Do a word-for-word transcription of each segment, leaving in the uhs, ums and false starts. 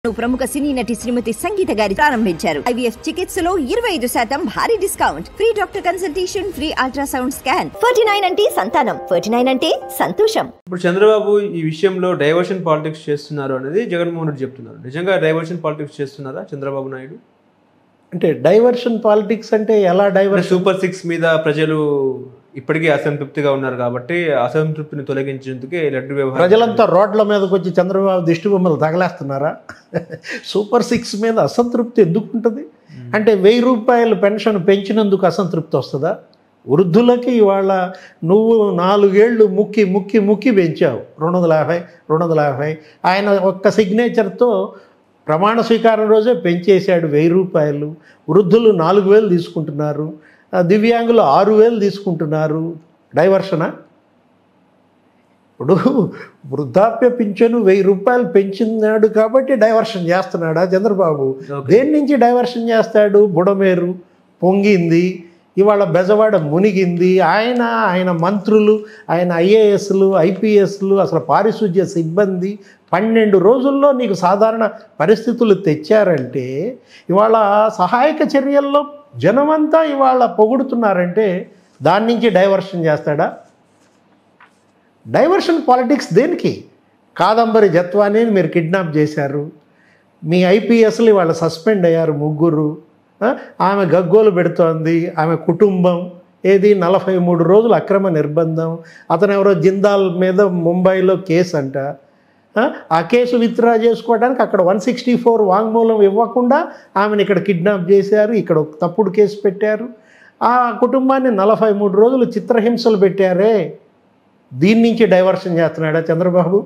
ప్రముఖ సినీ నటి శ్రీమతి సంగీత గారి ప్రారంభించారు. ఐవీఎఫ్ చికిత్సలో ఇరవై ఐదు శాతం భారీ discount, free doctor consultation, free ultrasound scan. Forty nine అంటే సంతానం, ఫార్టీ నైన్ అంటే సంతోషం. ఇప్పుడు చంద్రబాబు ఈ విషయంలో డైవర్షన్ పాలిటిక్స్ చేస్తున్నారు అనేది జగన్మోహన్ రెడ్డి చెప్తున్నారు. నిజంగా డైవర్షన్ పాలిటిక్స్ చేస్తున్నారా చంద్రబాబు నాయుడు? అంటే డైవర్షన్ పాలిటిక్స్ అంటే ఎలా డైవర్షన్? సూపర్ సిక్స్ మీద ప్రజలు ఇప్పటికీ అసంతృప్తిగా ఉన్నారు కాబట్టి అసంతృప్తిని తొలగించేందుకే లడ్డు వ్యవహారం. ప్రజలంతా రోడ్ల మీదకి వచ్చి చంద్రబాబు దిష్టి బొమ్మలు తగలేస్తున్నారా? సూపర్ సిక్స్ మీద అసంతృప్తి ఎందుకు ఉంటుంది? అంటే వెయ్యి రూపాయలు పెన్షన్ పెంచినందుకు అసంతృప్తి వస్తుందా? వృద్ధులకి ఇవాళ నువ్వు నాలుగేళ్లు ముక్కి ముక్కి ముక్కి పెంచావు, రెండు వందల యాభై రెండు వందల యాభై ఆయన ఒక్క సిగ్నేచర్తో ప్రమాణ స్వీకారం రోజే పెంచేశాడు వెయ్యి రూపాయలు. వృద్ధులు నాలుగు వేలు తీసుకుంటున్నారు, దివ్యాంగులు ఆరు వేలు తీసుకుంటున్నారు. డైవర్షనా? ఇప్పుడు వృద్ధాప్య పింఛను వెయ్యి రూపాయలు పెంచినాడు కాబట్టి డైవర్షన్ చేస్తున్నాడా చంద్రబాబు? దేని నుంచి డైవర్షన్ చేస్తాడు? బుడమేరు పొంగింది, ఇవాళ బెజవాడ మునిగింది. ఆయన ఆయన మంత్రులు, ఆయన ఐఏఎస్లు ఐపీఎస్లు, అసలు పారిశుధ్య సిబ్బంది పన్నెండు రోజుల్లో నీకు సాధారణ పరిస్థితులు తెచ్చారంటే ఇవాళ సహాయక చర్యల్లో జనమంతా ఇవాళ పొగుడుతున్నారంటే దాని నుంచి డైవర్షన్ చేస్తాడా? డైవర్షన్ పాలిటిక్స్ దేనికి? కాదంబరి జత్వానీని మీరు కిడ్నాప్ చేశారు, మీ ఐపీఎస్లు ఇవాళ సస్పెండ్ అయ్యారు ముగ్గురు, ఆమె గగ్గోలు పెడుతోంది, ఆమె కుటుంబం ఏది నలభై మూడు రోజులు అక్రమ నిర్బంధం, అతను ఎవరో జిందాల్ మీద ముంబైలో కేసు అంట. ఆ కేసు విత్డ్రా చేసుకోవడానికి అక్కడ వన్ సిక్స్టీ ఫోర్ వాంగ్మూలం ఇవ్వకుండా ఆమెను ఇక్కడ కిడ్నాప్ చేశారు, ఇక్కడ తప్పుడు కేసు పెట్టారు. ఆ కుటుంబాన్ని నలభై మూడు రోజులు చిత్రహింసలు పెట్టారే, దీని నుంచి డైవర్షన్ చేస్తున్నాడా చంద్రబాబు?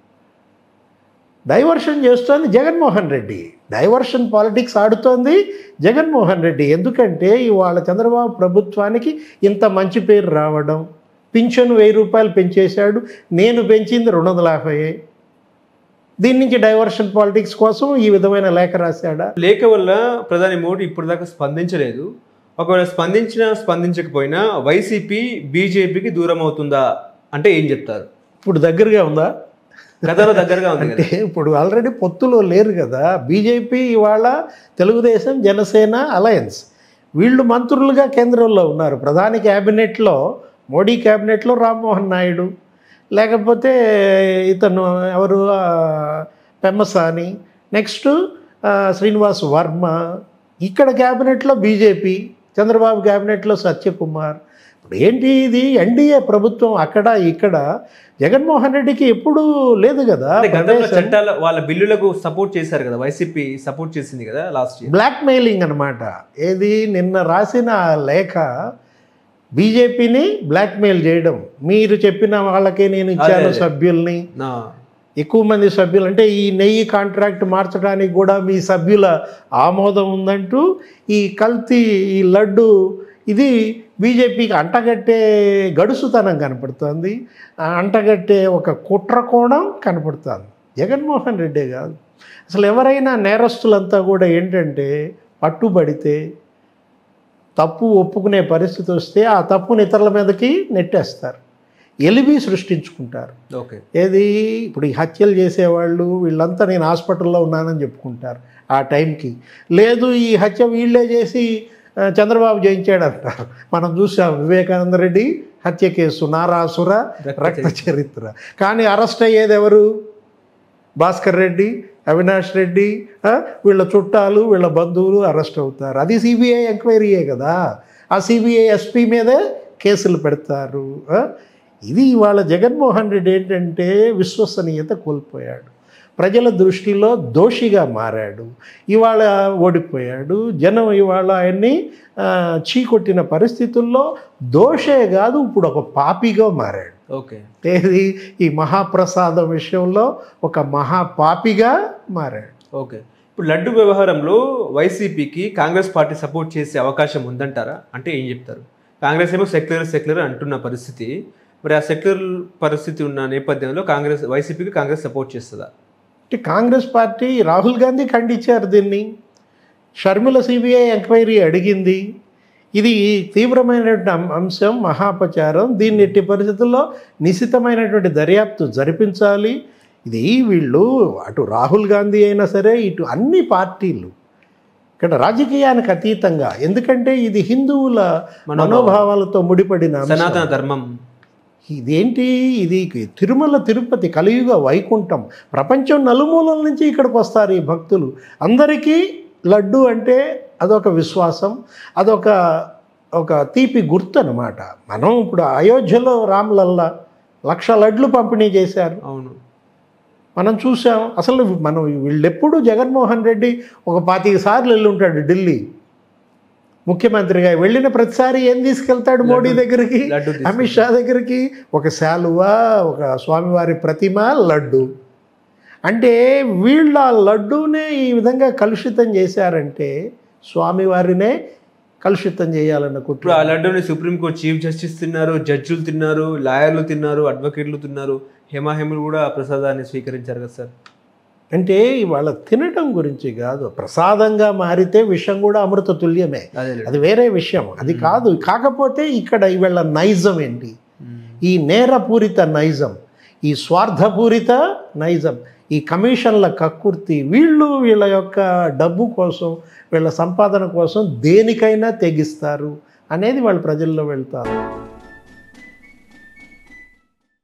డైవర్షన్ చేస్తోంది జగన్మోహన్ రెడ్డి. డైవర్షన్ పాలిటిక్స్ ఆడుతోంది జగన్మోహన్ రెడ్డి. ఎందుకంటే ఇవాళ చంద్రబాబు ప్రభుత్వానికి ఇంత మంచి పేరు రావడం, పింఛను వెయ్యి రూపాయలు పెంచేశాడు, నేను పెంచింది రెండు వందల యాభై. దీని నుంచి డైవర్షన్ పాలిటిక్స్ కోసం ఈ విధమైన లేఖ రాశాడా? లేఖ వల్ల ప్రధాని మోడీ ఇప్పుడు దాకా స్పందించలేదు. ఒకవేళ స్పందించినా స్పందించకపోయినా వైసీపీ బీజేపీకి దూరం అవుతుందా అంటే ఏం చెప్తారు? ఇప్పుడు దగ్గరగా ఉందా? గతంలో దగ్గరగా ఉంది. అంటే ఇప్పుడు ఆల్రెడీ పొత్తులో లేరు కదా. బీజేపీ ఇవాళ తెలుగుదేశం జనసేన అలయన్స్, వీళ్ళు మంత్రులుగా కేంద్రంలో ఉన్నారు. ప్రధాని క్యాబినెట్లో, మోడీ క్యాబినెట్లో రామ్మోహన్ నాయుడు, లేకపోతే ఇతను ఎవరు పెమ్మసాని, నెక్స్ట్ శ్రీనివాస్ వర్మ. ఇక్కడ క్యాబినెట్లో బీజేపీ, చంద్రబాబు క్యాబినెట్లో సత్యకుమార్. ఇప్పుడు ఏంటి ఇది? ఎన్డీఏ ప్రభుత్వం అక్కడ ఇక్కడ. జగన్మోహన్ రెడ్డికి ఎప్పుడు లేదు కదా. చట్టాల వాళ్ళ బిల్లులకు సపోర్ట్ చేశారు కదా, వైసీపీ సపోర్ట్ చేసింది కదా లాస్ట్ ఇయర్. బ్లాక్ మెయిలింగ్ అనమాట. ఏది నిన్న రాసిన లేఖ బీజేపీని బ్లాక్మెయిల్ చేయడం. మీరు చెప్పిన వాళ్ళకే నేను ఇచ్చాను సభ్యుల్ని, ఎక్కువ మంది సభ్యులు, అంటే ఈ నెయ్యి కాంట్రాక్ట్ మార్చడానికి కూడా మీ సభ్యుల ఆమోదం ఉందంటూ ఈ కల్తీ ఈ లడ్డు ఇది బీజేపీకి అంటగట్టే గడుసుతనం కనపడుతుంది, అంటగట్టే ఒక కుట్రకోణం కనపడుతుంది. జగన్మోహన్ రెడ్డే కాదు, అసలు ఎవరైనా నేరస్తులంతా కూడా ఏంటంటే పట్టుబడితే తప్పు ఒప్పుకునే పరిస్థితి వస్తే ఆ తప్పుని ఇతరుల మీదకి నెట్టేస్తారు, ఎలిబి సృష్టించుకుంటారు. ఓకే, ఏది ఇప్పుడు ఈ హత్యలు చేసేవాళ్ళు వీళ్ళంతా నేను హాస్పిటల్లో ఉన్నానని చెప్పుకుంటారు ఆ టైంకి. లేదు ఈ హత్య వీళ్ళే చేసి చంద్రబాబు జయించాడు అంటారు. మనం చూసాం వివేకానంద రెడ్డి హత్య కేసు, నారాసుర రక్త చరిత్ర. కానీ అరెస్ట్ అయ్యేది ఎవరు? భాస్కర్ రెడ్డి, అవినాష్ రెడ్డి, వీళ్ళ చుట్టాలు వీళ్ళ బంధువులు అరెస్ట్ అవుతారు. అది సిబిఐ ఎంక్వైరీయే కదా. ఆ సిబిఐ ఎస్పీ మీదే కేసులు పెడతారు. ఇది ఇవాళ జగన్మోహన్ రెడ్డి ఏంటంటే విశ్వసనీయత కోల్పోయాడు, ప్రజల దృష్టిలో దోషిగా మారాడు, ఇవాళ ఓడిపోయాడు. జనం ఇవాళ ఆయన్ని చీకొట్టిన పరిస్థితుల్లో దోషే కాదు ఇప్పుడు ఒక పాపిగా మారాడు. ఓకే, ఏది ఈ మహాప్రసాదం విషయంలో ఒక మహాపాపిగా మారాడు. ఓకే, ఇప్పుడు లడ్డు వ్యవహారంలో వైసీపీకి కాంగ్రెస్ పార్టీ సపోర్ట్ చేసే అవకాశం ఉందంటారా? అంటే ఏం చెప్తారు? కాంగ్రెస్ ఏమో సెక్యులర్ సెక్యులర్ అంటున్న పరిస్థితి, మరి ఆ సెక్యులర్ పరిస్థితి ఉన్న నేపథ్యంలో కాంగ్రెస్ వైసీపీకి కాంగ్రెస్ సపోర్ట్ చేస్తుందా? అంటే కాంగ్రెస్ పార్టీ రాహుల్ గాంధీ ఖండించారు దీన్ని. షర్మిల సిబిఐ ఎంక్వైరీ అడిగింది. ఇది తీవ్రమైనటువంటి అంశం, మహాపచారం. దీన్ని ఎట్టి పరిస్థితుల్లో నిశితమైనటువంటి దర్యాప్తు జరిపించాలి. ఇది వీళ్ళు అటు రాహుల్ గాంధీ అయినా సరే ఇటు అన్ని పార్టీలు ఇక్కడ రాజకీయానికి అతీతంగా, ఎందుకంటే ఇది హిందువుల మనోభావాలతో ముడిపడిన సనాతన ధర్మం. ఇదేంటి, ఇది తిరుమల తిరుపతి కలియుగ వైకుంఠం, ప్రపంచం నలుమూలల నుంచి ఇక్కడికి వస్తారు ఈ భక్తులు. అందరికీ లడ్డు అంటే అదొక విశ్వాసం, అదొక ఒక తీపి గుర్తు అనమాట. మనం ఇప్పుడు అయోధ్యలో రామ్లల్లా లక్ష లడ్లు పంపిణీ చేశారు. అవును, మనం చూసాం. అసలు మనం వీళ్ళెప్పుడు జగన్మోహన్ రెడ్డి ఒక పాతిక సార్లు వెళ్ళి ఉంటాడు ఢిల్లీ ముఖ్యమంత్రిగా. వెళ్ళిన ప్రతిసారి ఏం తీసుకెళ్తాడు మోడీ దగ్గరికి, అమిత్ షా దగ్గరికి? ఒక శాలువా, ఒక స్వామివారి ప్రతిమ, లడ్డు. అంటే వీళ్ళ లడ్డూనే ఈ విధంగా కలుషితం చేశారంటే స్వామివారినే కలుషితం చేయాలన్న కుట్ర. ఆ లడ్డూని సుప్రీంకోర్టు చీఫ్ జస్టిస్ తిన్నారు, జడ్జిలు తిన్నారు, లాయర్లు తిన్నారు, అడ్వకేట్లు తిన్నారు, హేమాహేములు కూడా ప్రసాదాన్ని స్వీకరించారు కదా సార్. అంటే ఇవాళ తినటం గురించి కాదు, ప్రసాదంగా మారితే విషయం కూడా అమృత తుల్యమే, అది వేరే విషయం, అది కాదు. కాకపోతే ఇక్కడ ఇవాళ నైజం ఏంటి, ఈ నేరపూరిత నైజం, ఈ స్వార్థపూరిత నైజం, ఈ కమిషన్ల కక్కుర్తి, వీళ్ళు వీళ్ళ యొక్క డబ్బు కోసం, వీళ్ళ సంపాదన కోసం దేనికైనా తెగిస్తారు అనేది వాళ్ళు ప్రజల్లో వెళ్తారు.